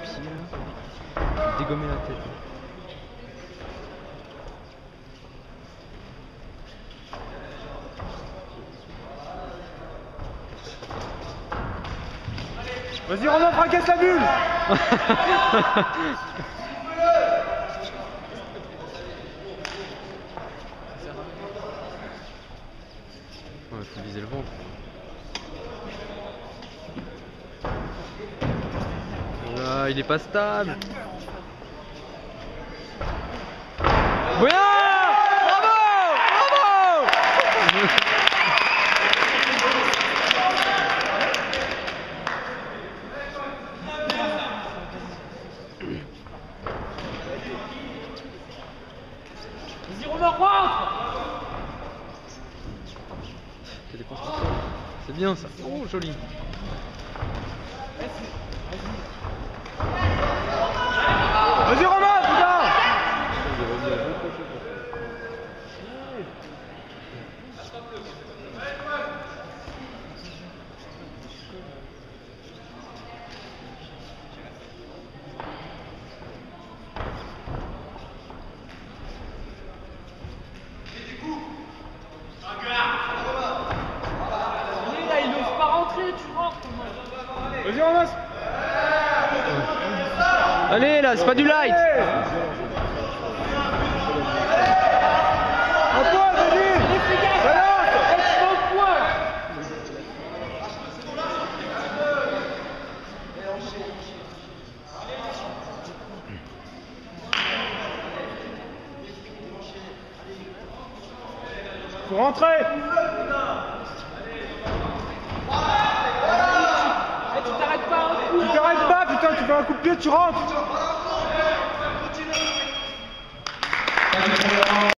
pied là. Je vais dégommer la tête. Vas-y Romain, fracasse la bulle. Ouais, faut viser le ventre. Ah, il est pas stable. Bien! Bravo! Bravo! Vas-y Romain, rentre. C'est bien ça. Oh, joli. Vas-y Romain, putain. Il n'ose pas rentrer, tu rentres. Vas-y Romain. Allez là, c'est pas du light. Un point, vas-y. Faut rentrer. Tu t'arrêtes pas, putain, tu fais un coup de pied, tu rentres.